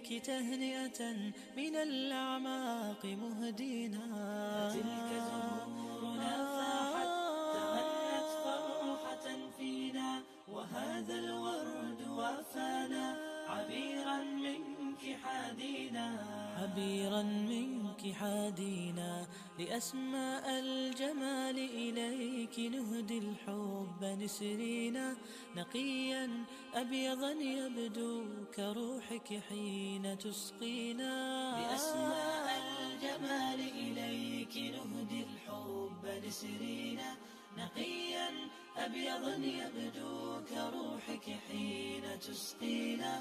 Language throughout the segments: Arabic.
إليك تهنئة من الأعماق مهدينا. فتلك زهورنا فاحت تغنت فرحة فينا، وهذا الورد وافانا عبيرا منك حادينا. عبيرا منك حادينا لأسماء الجمال إليك نهدي الحب نسرينا. نقيا أبيضا يبدو كروحك حين تسقينا. لأسماء الجمال إليك نهدي الحب نسرينا. نقيا أبيضا يبدو كروحك حين تسقينا.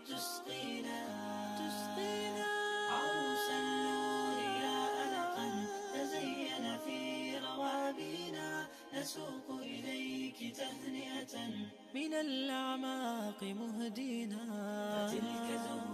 عروس النور يا أنقا تزين في روابينا، نسوق إليك تهنئة من الأعماق مهدينا. فتلك